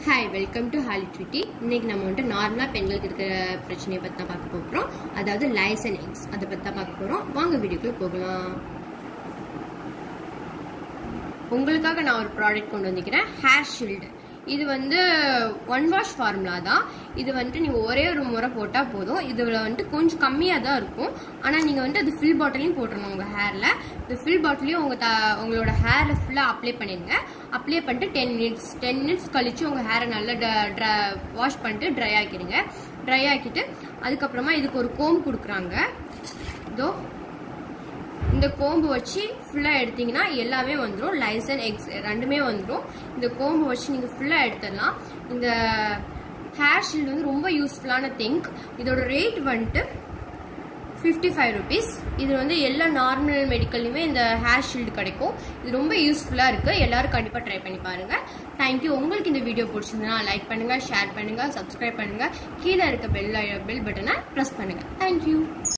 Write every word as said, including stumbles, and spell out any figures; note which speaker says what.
Speaker 1: Hi, welcome to Halitwitty. இன்னைக்கு நம்ம வந்து நார்மலா பெண்களுக்கு இருக்கிற பிரச்சனையை பத்தி தான் பார்க்க போறோம். அதாவது லைஸ் அண்ட் எக்ஸ் அத பத்தி தான் பார்க்க போறோம். வாங்க வீடியோக்குள்ள போகலாம். உங்களுக்காக நான் ஒரு ப்ராடக்ட் கொண்டு வந்திருக்கேன், ஹேர் ஷீல்ட். இது வந்து ஒன் வாஷ் ஃபார்முலா தான். இது வந்துட்டு நீங்க ஒரே ஒரு முறை போட்டா போதும். இதுல வந்துட்டு கொஞ்சம் கம்மியா தான் இருக்கும். ஆனா நீங்க வந்து அது ஃபில் பாட்டிலையும் போட்டுறணும் உங்க ஹேர்ல. இந்த ஃபில் பாட்டிலையும் உங்க உங்களோட ஹேர்ல ஃபுல்லா அப்ளை பண்ணிடுங்க. அப்ளை பண்ணிட்டு டென் மினிட்ஸ் டென் மினிட்ஸ் கழிச்சு உங்க ஹேரை நல்லா வாஷ் பண்ணிட்டு ட்ரை ஆக்கிடுங்க. ட்ரை ஆக்கிட்டு அதுக்கப்புறமா இதுக்கு ஒரு கோம்பு கொடுக்குறாங்க. இதோ இந்த கோம்பு வச்சு ஃபுல்லா எடுத்தீங்கன்னா எல்லாமே வந்துடும். லைஸ் அண்ட் எக்ஸ் ரெண்டுமே வந்துடும். இந்த கோம்பு வச்சு நீங்க ஃபுல்லா எடுத்துடலாம். இந்த ஹேர் ஷீல்டு வந்து ரொம்ப யூஸ்ஃபுல்லான திங். இதோட ரேட் வந்துட்டு ஃபிஃப்டி ஃபைவ் ருபீஸ். இது வந்து எல்லா நார்மல் மெடிக்கல்லையுமே இந்த ஹேர் ஷீல்டு கிடைக்கும். இது ரொம்ப யூஸ்ஃபுல்லா இருக்கு. எல்லாரும் கண்டிப்பா ட்ரை பண்ணி பாருங்க. தேங்க்யூ. உங்களுக்கு இந்த வீடியோ பிடிச்சிருந்தா லைக் பண்ணுங்க, ஷேர் பண்ணுங்க, சப்ஸ்கிரைப் பண்ணுங்க. கீழே இருக்க பெல் பெல் பட்டனை ப்ரெஸ் பண்ணுங்க. தேங்க்யூ.